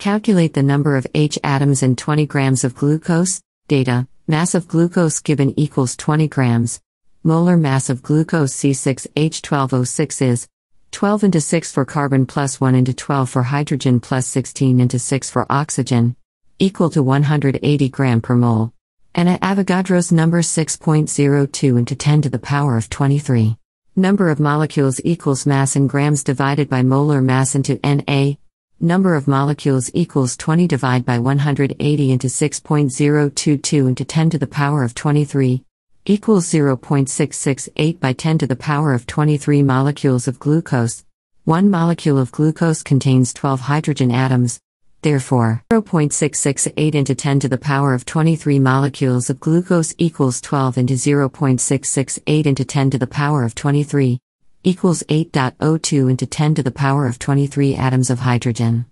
Calculate the number of H atoms in 20 grams of glucose. Data: mass of glucose given equals 20 grams. Molar mass of glucose C6H12O6 is 12 into 6 for carbon plus 1 into 12 for hydrogen plus 16 into 6 for oxygen, equal to 180 gram per mole. And at Avogadro's number 6.02 into 10 to the power of 23. Number of molecules equals mass in grams divided by molar mass into Na. Number of molecules equals 20 divided by 180 into 6.022 into 10 to the power of 23, equals 0.668 by 10 to the power of 23 molecules of glucose. 1 molecule of glucose contains 12 hydrogen atoms. Therefore, 0.668 into 10 to the power of 23 molecules of glucose equals 12 into 0.668 into 10 to the power of 23, equals 8.02 into 10 to the power of 23 atoms of hydrogen.